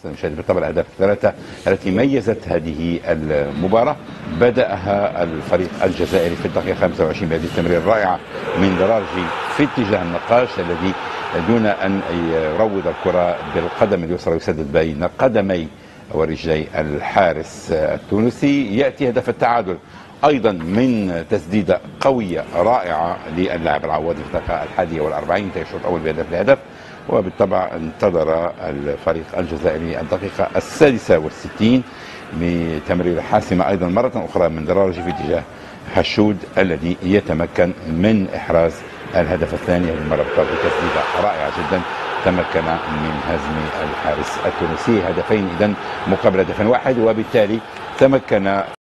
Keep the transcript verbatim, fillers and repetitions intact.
نشاهد بالطبع الأهداف الثلاثة التي ميزت هذه المباراة. بدأها الفريق الجزائري في الدقيقة خمسة وعشرين بهذه التمريرة الرائعة من دراجي في اتجاه النقاش الذي دون أن يروض الكرة بالقدم اليسرى يسدد بين قدمي ورجلي الحارس التونسي. يأتي هدف التعادل أيضا من تسديدة قوية رائعة للاعب العوادي في الدقيقة الحادية والأربعين في الشوط الأول بهدف الهدف. وبالطبع انتظر الفريق الجزائري الدقيقة السادسة والستين بتمريرة حاسمة أيضا مرة أخرى من دراجي في اتجاه حشود الذي يتمكن من إحراز الهدف الثاني. هذه المرة بالطبع تسديدة رائعة جدا تمكن من هزم الحارس التونسي. هدفين إذن مقابل هدف واحد، وبالتالي تمكن